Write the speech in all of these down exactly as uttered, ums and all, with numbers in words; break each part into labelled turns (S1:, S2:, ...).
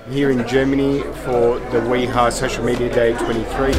S1: here in Germany for the Wiha Social Media Day twenty-three.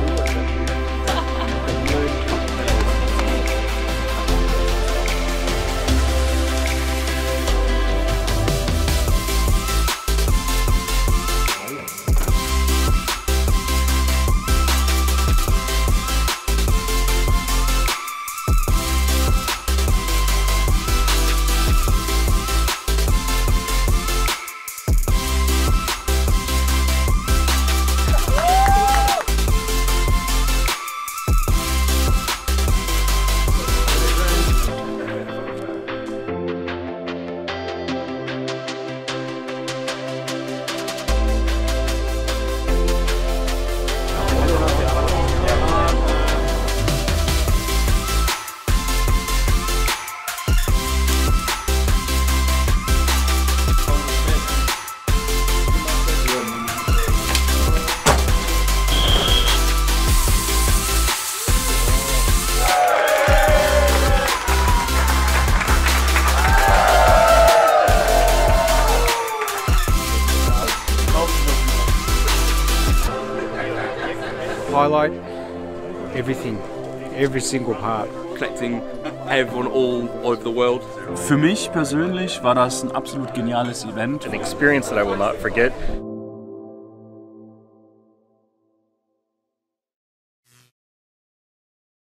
S1: Highlight everything, every single part.
S2: Collecting everyone all over the world.
S3: Für mich persönlich war das ein absolut geniales Event.
S4: An experience that I will not forget.